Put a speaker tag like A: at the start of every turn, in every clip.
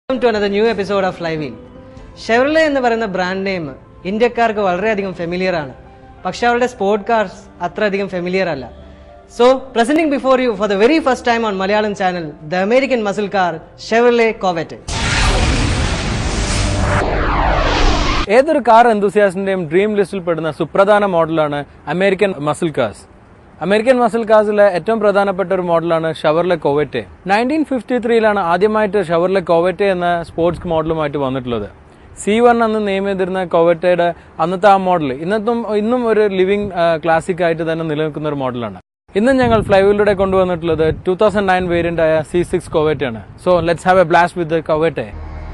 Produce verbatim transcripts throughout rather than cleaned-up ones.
A: Welcome to another new episode of Flywheel. Chevrolet എന്ന് പറയുന്ന brand name ഇന്ത്യക്കാർക്ക് വളരെയധികം ഫെമിലിയർ ആണ്. പക്ഷേ അവരുടെ സ്പോർട്ട് കാർസ് അത്രയധികം ഫെമിലിയർ അല്ല. So, presenting before you for the very first time on Malayalam channel, the American muscle car Chevrolet Corvette.
B: ഏതൊരു കാർ എന്തൂസിയാസ്റ്റിന്റെയും ഡ്രീം ലിസ്റ്റിൽ പെടുന്ന സുപ്രധാന മോഡലാണ് American muscle cars. American muscle കാർസിലെ ഏറ്റവും പ്രധാനപ്പെട്ട ഒരു മോഡലാണ് ഷെവർലെ കോവറ്റെ. നയൻറ്റീൻ ഫിഫ്റ്റി ത്രീയിലാണ് ആദ്യമായിട്ട് ഷെവർലെ കോവറ്റെ എന്ന സ്പോർട്സ് മോഡലുമായിട്ട് വന്നിട്ടുള്ളത്. സി വൺ എന്ന് നെയിം ചെയ്തിരുന്ന കോവറ്റയുടെ അന്നത്തെ ആ മോഡൽ ഇന്നത്തും ഇന്നും ഒരു ലിവിംഗ് ക്ലാസിക് ആയിട്ട് തന്നെ നിലനിൽക്കുന്ന ഒരു മോഡലാണ്. ഇന്നും ഞങ്ങൾ ഫ്ലൈവീലിലൂടെ കൊണ്ടുവന്നിട്ടുള്ളത് ടൂ തൗസൻഡ് നയൻ വേരിയന്റ് ആയ സി സിക്സ് കോവറ്റെ ആണ്. So let's have a blast with the Corvette.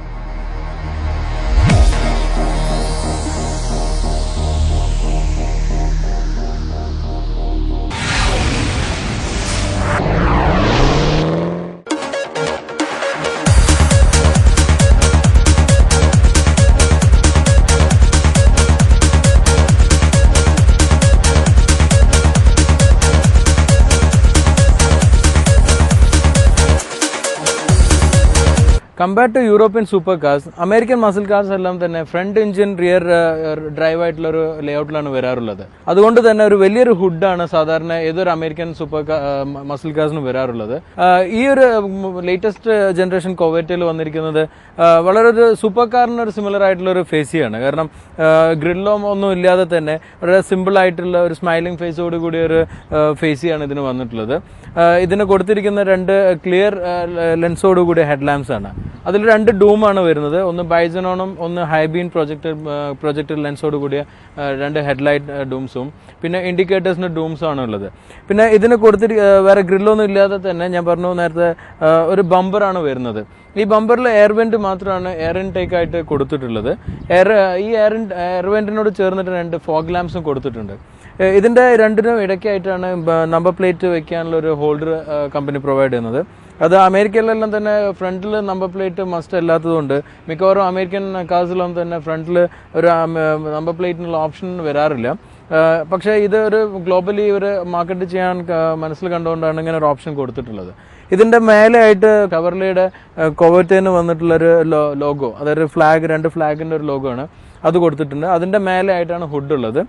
B: Compared to European super cars, American muscle cars എല്ലാം തന്നെ ഫ്രണ്ട് എഞ്ചിൻ റിയർ ഡ്രൈവ് ആയിട്ടുള്ള ഒരു ലേഔട്ടിലാണ് വരാറുള്ളത്. അതുകൊണ്ട് തന്നെ ഒരു വലിയൊരു ഹുഡാണ് സാധാരണ ഏതൊരു അമേരിക്കൻ സൂപ്പർ മസിൽ കാർസിന് വരാറുള്ളത്. ഈ ഒരു ലേറ്റസ്റ്റ് ജനറേഷൻ കോവറ്റയിൽ വന്നിരിക്കുന്നത് വളരെ ഒരു സൂപ്പർ കാറിന് ഒരു സിമിലർ ആയിട്ടുള്ള ഒരു ഫേസിയാണ്. കാരണം ഗ്രില്ലോ ഒന്നും ഇല്ലാതെ തന്നെ വളരെ സിമ്പിൾ ആയിട്ടുള്ള ഒരു സ്മൈലിംഗ് ഫേസോട് കൂടിയ ഒരു ഫേസിയാണ് ഇതിന് വന്നിട്ടുള്ളത്. ഇതിന് കൊടുത്തിരിക്കുന്ന രണ്ട് ക്ലിയർ ലെൻസോട് കൂടിയ ഹെഡ് ലാംപ്സ് ആണ്. അതിൽ രണ്ട് ഡൂമാണ് വരുന്നത്. ഒന്ന് ബൈസനോണും ഒന്ന് ഹൈബീൻ പ്രൊജക്ടർ പ്രൊജക്ടർ ലെൻസോട് കൂടിയ രണ്ട് ഹെഡ്ലൈറ്റ് ഡൂംസും പിന്നെ ഇൻഡിക്കേറ്റേഴ്സിന്റെ ഡൂംസും ആണ് ഉള്ളത്. പിന്നെ ഇതിന് കൊടുത്തിരി വേറെ ഗ്രില്ലൊന്നും ഇല്ലാതെ തന്നെ ഞാൻ പറഞ്ഞു നേരത്തെ ഒരു ബമ്പറാണ് വരുന്നത്. ഈ ബമ്പറിൽ എയർ വെന്റ് മാത്രമാണ് എയർ ഇൻടേക്ക് ആയിട്ട് കൊടുത്തിട്ടുള്ളത്. എയർ ഈ എയർ എയർ വെന്റിനോട് ചേർന്നിട്ട് രണ്ട് ഫോഗ് ലാംപ്സും കൊടുത്തിട്ടുണ്ട്. ഇതിന്റെ രണ്ടിനും ഇടയ്ക്കായിട്ടാണ് നമ്പർ പ്ലേറ്റ് വെക്കാനുള്ള ഒരു ഹോൾഡർ കമ്പനി പ്രൊവൈഡ് ചെയ്യുന്നത്. അത് അമേരിക്കയിലെല്ലാം തന്നെ ഫ്രണ്ടിൽ നമ്പർ പ്ലേറ്റ് മസ്റ്റ് അല്ലാത്തതുകൊണ്ട് മിക്കവാറും അമേരിക്കൻ കാർസിലൊന്നും തന്നെ ഫ്രണ്ടിൽ ഒരു നമ്പർ പ്ലേറ്റിനുള്ള ഓപ്ഷൻ വരാറില്ല. പക്ഷേ ഇത് ഒരു ഗ്ലോബലി ഒരു മാർക്കറ്റ് ചെയ്യാൻ മനസ്സിൽ കണ്ടുകൊണ്ടാണ് ഇങ്ങനെ ഒരു ഓപ്ഷൻ കൊടുത്തിട്ടുള്ളത്. ഇതിന്റെ മേലെ ആയിട്ട് ഷെവർലെയുടെ കോവറ്റേന്ന് വന്നിട്ടുള്ള ഒരു ലോഗോ, അതായത് ഫ്ലാഗ്, രണ്ട് ഫ്ലാഗിന്റെ ഒരു ലോഗോ ആണ് അത് കൊടുത്തിട്ടുണ്ട്. അതിന്റെ മേലെ ആയിട്ടാണ് ഹുഡ് ഉള്ളത്.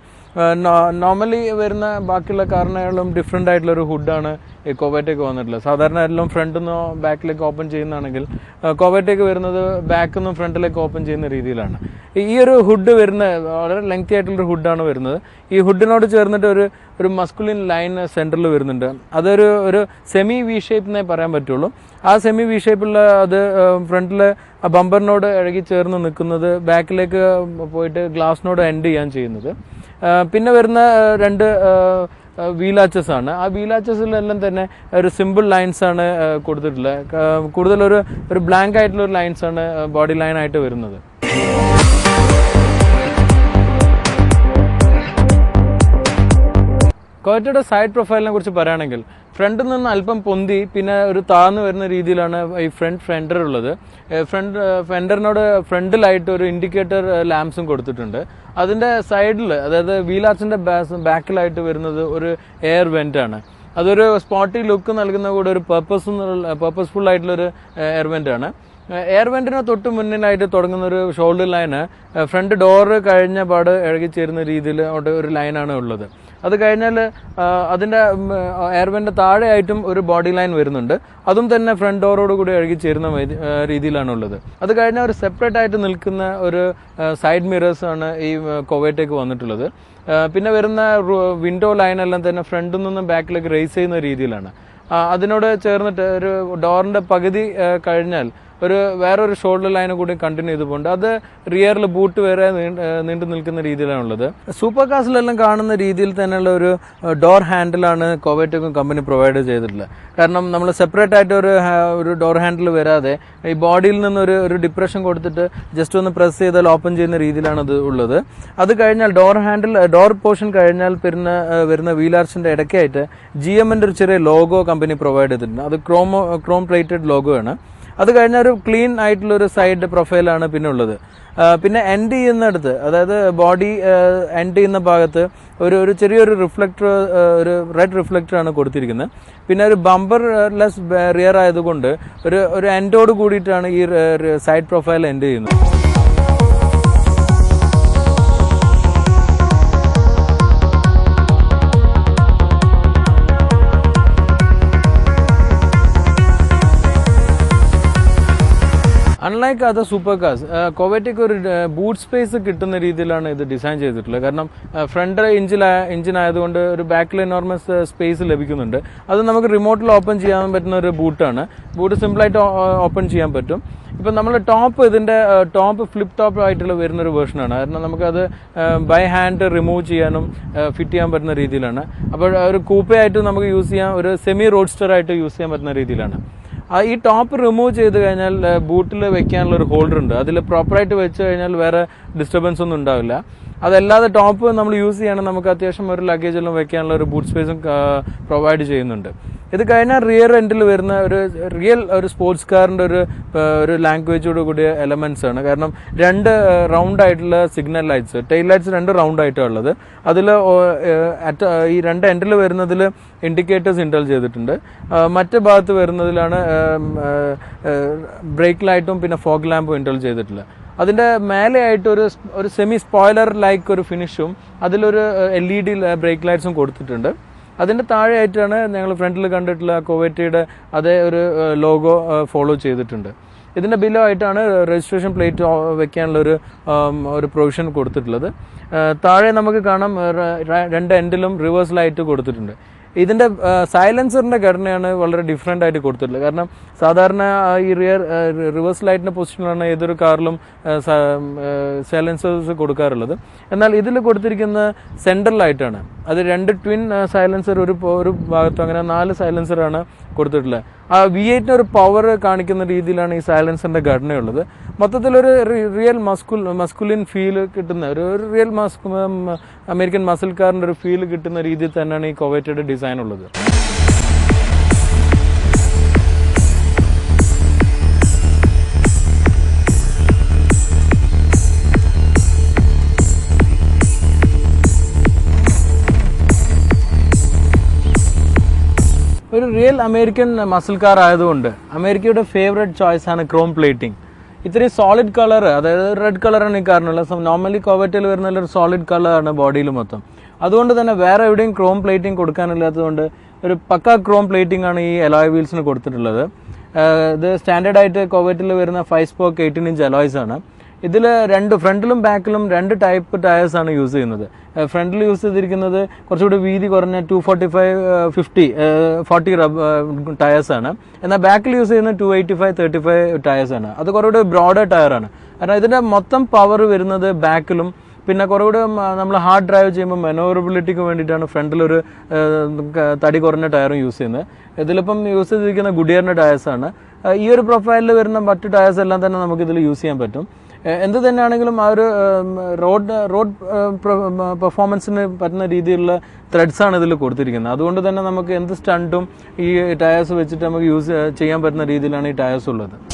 B: നോർമലി വരുന്ന ബാക്കിയുള്ള കാറിനേക്കാളും ഡിഫറെന്റ് ആയിട്ടുള്ള ഒരു ഹുഡാണ് ഈ കോവറ്റയ്ക്ക് വന്നിട്ടുള്ളത്. സാധാരണ എല്ലാം ഫ്രണ്ടിൽ നിന്നോ ബാക്കിലേക്ക് ഓപ്പൺ ചെയ്യുന്നതാണെങ്കിൽ കോവറ്റയ്ക്ക് വരുന്നത് ബാക്കിൽ നിന്നും ഫ്രണ്ടിലേക്ക് ഓപ്പൺ ചെയ്യുന്ന രീതിയിലാണ്. ഈ ഒരു ഹുഡ് വരുന്ന വളരെ ലെങ്തി ആയിട്ടുള്ളൊരു ഹുഡാണ് വരുന്നത്. ഈ ഹുഡിനോട് ചേർന്നിട്ട് ഒരു ഒരു മസ്കുലിൻ ലൈൻ സെന്ററിൽ വരുന്നുണ്ട്. അതൊരു ഒരു സെമി വി ഷേപ്പ് എന്നേ പറയാൻ പറ്റുള്ളൂ. ആ സെമി വി ഷേപ്പുള്ള അത് ഫ്രണ്ടിലെ ബമ്പറിനോട് ഇഴകി ചേർന്ന് നിൽക്കുന്നത് ബാക്കിലേക്ക് പോയിട്ട് ഗ്ലാസിനോട് എൻഡ് ചെയ്യാൻ ചെയ്യുന്നത്. പിന്നെ വരുന്ന രണ്ട് വീലാച്ചസ് ആണ്. ആ വീലാച്ചസിലെല്ലാം തന്നെ ഒരു സിമ്പിൾ ലൈൻസ് ആണ് കൊടുത്തിട്ടുള്ളത്. കൂടുതലൊരു ഒരു ബ്ലാങ്ക് ആയിട്ടുള്ള ഒരു ലൈൻസ് ആണ് ബോഡി ലൈൻ ആയിട്ട് വരുന്നത്. കോവറ്റയുടെ സൈഡ് പ്രൊഫൈലിനെ കുറിച്ച് പറയുകയാണെങ്കിൽ ഫ്രണ്ടിൽ നിന്ന് അല്പം പൊന്തി പിന്നെ ഒരു താഴ്ന്നു വരുന്ന രീതിയിലാണ് ഈ ഫ്രണ്ട് ഫെൻഡർ ഉള്ളത്. ഫ്രണ്ട് ഫെൻഡറിനോട് ഫ്രണ്ടിലായിട്ട് ഒരു ഇൻഡിക്കേറ്റർ ലാംപ്സും കൊടുത്തിട്ടുണ്ട്. അതിന്റെ സൈഡിൽ, അതായത് വീലാർച്ചിന്റെ ബാക്കിലായിട്ട് വരുന്നത് ഒരു എയർ വെന്റ് ആണ്. അതൊരു സ്പോട്ടി ലുക്ക് നൽകുന്ന കൂടെ ഒരു പർപ്പസ് പർപ്പസ്ഫുൾ ആയിട്ടുള്ള ഒരു എയർ വെന്റ് ആണ്. എയർ വെന്റിന് തൊട്ട് മുന്നിലായിട്ട് തുടങ്ങുന്ന ഒരു ഷോൾഡർ ലൈന് ഫ്രണ്ട് ഡോറ് കഴിഞ്ഞ പാട് ഇഴകിച്ചേരുന്ന രീതിയിൽ ഒരു ലൈനാണ് ഉള്ളത്. അത് കഴിഞ്ഞാൽ അതിന്റെ എയർ വെന്റിന്റെ താഴെയായിട്ടും ഒരു ബോഡി ലൈൻ വരുന്നുണ്ട്. അതും തന്നെ ഫ്രണ്ട് ഡോറോട് കൂടി ഇഴകിച്ചേരുന്ന രീതിയിലാണ് ഉള്ളത്. അത് കഴിഞ്ഞാൽ ഒരു സെപ്പറേറ്റ് ആയിട്ട് നിൽക്കുന്ന ഒരു സൈഡ് മിറേഴ്സ് ആണ് ഈ കോവറ്റയ്ക്ക് വന്നിട്ടുള്ളത്. പിന്നെ വരുന്ന വിൻഡോ ലൈൻ എല്ലാം തന്നെ ഫ്രണ്ടിൽ നിന്നും ബാക്കിലേക്ക് റേസ് ചെയ്യുന്ന രീതിയിലാണ്. അതിനോട് ചേർന്നിട്ട് ഒരു ഡോറിന്റെ പകുതി കഴിഞ്ഞാൽ ഒരു വേറൊരു ഷോൾഡർ ലൈന് കൂടി കണ്ടിന്യൂ ചെയ്ത് പോകുന്നുണ്ട്. അത് റിയറിൽ ബൂട്ട് വരെ നീണ്ടു നിൽക്കുന്ന രീതിയിലാണുള്ളത്. സൂപ്പർ കാർസിലെല്ലാം കാണുന്ന രീതിയിൽ തന്നെയുള്ള ഒരു ഡോർ ഹാൻഡിലാണ് കോവറ്റയ്ക്കും കമ്പനി പ്രൊവൈഡ് ചെയ്തിട്ടുള്ളത്. കാരണം നമ്മൾ സെപ്പറേറ്റ് ആയിട്ട് ഒരു ഒരു ഡോർ ഹാൻഡിൽ വരാതെ ഈ ബോഡിയിൽ നിന്നൊരു ഒരു ഡിപ്രഷൻ കൊടുത്തിട്ട് ജസ്റ്റ് ഒന്ന് പ്രസ് ചെയ്താൽ ഓപ്പൺ ചെയ്യുന്ന രീതിയിലാണ് അത് ഉള്ളത്. അത് കഴിഞ്ഞാൽ ഡോർ ഹാൻഡിൽ ഡോർ പോർഷൻ കഴിഞ്ഞാൽ പിന്നെ വരുന്ന വീലാർച്ചിന്റെ ഇടയ്ക്കായിട്ട് ജി എമ്മിന്റെ ഒരു ചെറിയ ലോഗോ കമ്പനി പ്രൊവൈഡ് ചെയ്തിട്ടുണ്ട്. അത് ക്രോമോ ക്രോം പ്ലേറ്റഡ് ലോഗോ ആണ്. അത് കഴിഞ്ഞ ഒരു ക്ലീൻ ആയിട്ടുള്ള ഒരു സൈഡ് പ്രൊഫൈലാണ് പിന്നെ ഉള്ളത്. പിന്നെ എൻഡ് ചെയ്യുന്നിടത്ത്, അതായത് ബോഡി എൻഡ് ചെയ്യുന്ന ഭാഗത്ത് ഒരു ഒരു ചെറിയൊരു റിഫ്ലക്ടർ, ഒരു റെഡ് റിഫ്ലക്ടർ ആണ് കൊടുത്തിരിക്കുന്നത്. പിന്നെ ഒരു ബമ്പർ ലെസ് റിയർ ആയതുകൊണ്ട് ഒരു ഒരു എൻഡോട് കൂടിയിട്ടാണ് ഈ സൈഡ് പ്രൊഫൈൽ എൻഡ് ചെയ്യുന്നത്. അൺലൈക്ക് അതർ സൂപ്പർ കാർസ്, കോവറ്റയ്ക്ക് ഒരു ബൂട്ട് സ്പേസ് കിട്ടുന്ന രീതിയിലാണ് ഇത് ഡിസൈൻ ചെയ്തിട്ടുള്ളത്. കാരണം ഫ്രണ്ട് എഞ്ചിൻ എഞ്ചിൻ ആയതുകൊണ്ട് ഒരു ബാക്കിൽ എനോർമസ് സ്പേസ് ലഭിക്കുന്നുണ്ട്. അത് നമുക്ക് റിമോട്ടിൽ ഓപ്പൺ ചെയ്യാൻ പറ്റുന്ന ഒരു ബൂട്ടാണ്. ബൂട്ട് സിമ്പിളായിട്ട് ഓപ്പൺ ചെയ്യാൻ പറ്റും. ഇപ്പം നമ്മൾ ടോപ്പ്, ഇതിൻ്റെ ടോപ്പ് ഫ്ലിപ്പ് ടോപ്പ് ആയിട്ടുള്ള വരുന്നൊരു വേർഷനാണ്. കാരണം നമുക്കത് ബൈ ഹാൻഡ് റിമൂവ് ചെയ്യാനും ഫിറ്റ് ചെയ്യാൻ പറ്റുന്ന രീതിയിലാണ്. അപ്പോൾ ഒരു കൂപ്പയായിട്ട് നമുക്ക് യൂസ് ചെയ്യാം, ഒരു സെമി റോഡ്സ്റ്റർ ആയിട്ട് യൂസ് ചെയ്യാൻ പറ്റുന്ന രീതിയിലാണ്. ഈ ടോപ്പ് റിമൂവ് ചെയ്ത് കഴിഞ്ഞാൽ ബൂട്ടിൽ വെക്കാനുള്ള ഒരു ഹോൾഡർ ഉണ്ട്. അതിൽ പ്രോപ്പറായിട്ട് വെച്ച് കഴിഞ്ഞാൽ വേറെ ഡിസ്റ്റർബൻസ് ഒന്നും ഉണ്ടാവില്ല. അതല്ലാതെ ടോപ്പ് നമ്മൾ യൂസ് ചെയ്യണം, നമുക്ക് അത്യാവശ്യം ഒരു ലഗേജ് എല്ലാം വെക്കാനുള്ള ഒരു ബൂട്ട് സ്പേസും പ്രൊവൈഡ് ചെയ്യുന്നുണ്ട്. ഇത് കഴിഞ്ഞാൽ റിയർ എൻഡിൽ വരുന്ന ഒരു റിയൽ ഒരു സ്പോർട്സ് കാറിൻ്റെ ഒരു ഒരു ലാംഗ്വേജോട് കൂടിയ എലമെന്റ്സ് ആണ്. കാരണം രണ്ട് റൗണ്ട് ആയിട്ടുള്ള സിഗ്നൽ ലൈറ്റ്സ്, ടെയിൽ ലൈറ്റ്സ് രണ്ട് റൗണ്ട് ആയിട്ടാണ് ഉള്ളത്. അതിൽ ഈ രണ്ട് എൻഡിൽ വരുന്നതിൽ ഇൻഡിക്കേറ്റേഴ്സ് ഇൻസ്റ്റോൾ ചെയ്തിട്ടുണ്ട്. മറ്റു ഭാഗത്ത് വരുന്നതിലാണ് ബ്രേക്ക് ലൈറ്റും പിന്നെ ഫോഗ് ലാമ്പും ഇൻസ്റ്റോൾ ചെയ്തിട്ടുള്ളത്. അതിൻ്റെ മേലെയായിട്ട് ഒരു ഒരു സെമി സ്പോയിലർ ലൈക്ക് ഒരു ഫിനിഷും അതിലൊരു എൽ ഇ ഡി ബ്രേക്ക് ലൈറ്റ്സും കൊടുത്തിട്ടുണ്ട്. അതിൻ്റെ താഴെയായിട്ടാണ് ഞങ്ങൾ ഫ്രണ്ടിൽ കണ്ടിട്ടുള്ള കോവറ്റയുടെ അതേ ഒരു ലോഗോ ഫോളോ ചെയ്തിട്ടുണ്ട്. ഇതിൻ്റെ ബിലോ ആയിട്ടാണ് രജിസ്ട്രേഷൻ പ്ലേറ്റ് വെക്കാനുള്ള ഒരു ഒരു പ്രൊവിഷൻ കൊടുത്തിട്ടുള്ളത്. താഴെ നമുക്ക് കാണാം രണ്ട് എൻഡിലും റിവേഴ്സ് ലൈറ്റ് കൊടുത്തിട്ടുണ്ട്. ഇതിൻ്റെ സൈലൻസറിൻ്റെ ഘടനയാണ് വളരെ ഡിഫറെൻ്റ് ആയിട്ട് കൊടുത്തിട്ടുള്ളത്. കാരണം സാധാരണ ഈ റിയർ റിവേഴ്സ് ലൈറ്റിൻ്റെ പൊസിഷനിലാണ് ഏതൊരു കാറിലും സൈലൻസേഴ്സ് കൊടുക്കാറുള്ളത്. എന്നാൽ ഇതിൽ കൊടുത്തിരിക്കുന്ന സെൻട്രൽ ലൈറ്റാണ്. അത് രണ്ട് ട്വിൻ സൈലൻസർ ഒരു ഒരു ഭാഗത്തും, അങ്ങനെ നാല് സൈലൻസറാണ് കൊടുത്തിട്ടുള്ളത്. ആ വി എയ്റ്റിന് ഒരു പവർ കാണിക്കുന്ന രീതിയിലാണ് ഈ സൈലൻസറിൻ്റെ ഘടനയുള്ളത്. മൊത്തത്തിലൊരു റിയൽ മസ്കുൽ മസ്കുലിൻ ഫീൽ കിട്ടുന്ന ഒരു റിയൽ മസ്കു അമേരിക്കൻ മസിൽ കാറിൻ്റെ ഒരു ഫീൽ കിട്ടുന്ന രീതിയിൽ തന്നെയാണ് ഈ കോവറ്റയുടെ ഡിസൈൻ ഉള്ളത്. ഒരു റിയൽ അമേരിക്കൻ മസിൽ കാർ ആയതുകൊണ്ട് അമേരിക്കയുടെ ഫേവറേറ്റ് ചോയ്സ് ആണ് ക്രോം പ്ലേറ്റിംഗ്. ഇത്രയും സോളിഡ് കളർ, അതായത് റെഡ് കളറാണ് ഈ കാറിനുള്ളത്. നോർമലി കോവറ്റയിൽ വരുന്ന ഒരു സോളിഡ് കളറാണ് ബോഡിയിൽ മൊത്തം. അതുകൊണ്ട് തന്നെ വേറെ എവിടെയും ക്രോം പ്ലേറ്റിംഗ് കൊടുക്കാനില്ലാത്തതുകൊണ്ട് ഒരു പക്ക ക്രോം പ്ലേറ്റിംഗ് ആണ് ഈ അലോയ് വീൽസിന് കൊടുത്തിട്ടുള്ളത്. ഇത് സ്റ്റാൻഡേർഡ് ആയിട്ട് കോവറ്റയിൽ വരുന്ന five spoke eighteen inch alloys ആണ്. ഇതിൽ രണ്ട് ഫ്രണ്ടിലും ബാക്കിലും രണ്ട് ടൈപ്പ് ടയേഴ്സ് ആണ് യൂസ് ചെയ്യുന്നത്. ഫ്രണ്ടിൽ യൂസ് ചെയ്തിരിക്കുന്നത് കുറച്ചുകൂടി വീതി കുറഞ്ഞ two forty five fifty forty tyres ആണ്. എന്നാൽ ബാക്കിൽ യൂസ് ചെയ്യുന്ന two eighty five thirty five tyres ആണ്. അത് കുറച്ചുകൂടി ബ്രോഡർ ടയറാണ്. കാരണം ഇതിന്റെ മൊത്തം പവർ വരുന്നത് ബാക്കിലും, പിന്നെ കുറച്ചുകൂടെ നമ്മൾ ഹാർഡ് ഡ്രൈവ് ചെയ്യുമ്പോൾ മനോവറബിലിറ്റിക്ക് വേണ്ടിയിട്ടാണ് ഫ്രണ്ടിലൊരു തടി കുറഞ്ഞ ടയറും യൂസ് ചെയ്യുന്നത്. ഇതിലിപ്പം യൂസ് ചെയ്തിരിക്കുന്ന ഗുഡിയറിന്റെ ടയേഴ്സാണ്. ഈ ഒരു പ്രൊഫൈലിൽ വരുന്ന മറ്റു ടയേഴ്സ് എല്ലാം തന്നെ നമുക്ക് ഇതിൽ യൂസ് ചെയ്യാൻ പറ്റും. എന്ത് തന്നെയാണെങ്കിലും ആ ഒരു റോഡ് റോഡ് പെർഫോമൻസിന് പറ്റുന്ന രീതിയിലുള്ള ത്രെഡ്സാണ് ഇതിൽ കൊടുത്തിരിക്കുന്നത്. അതുകൊണ്ട് തന്നെ നമുക്ക് എന്ത് സ്റ്റണ്ടും ഈ ടയേഴ്സ് വെച്ചിട്ട് നമുക്ക് യൂസ് ചെയ്യാൻ പറ്റുന്ന രീതിയിലാണ് ഈ ടയേഴ്സ് ഉള്ളത്.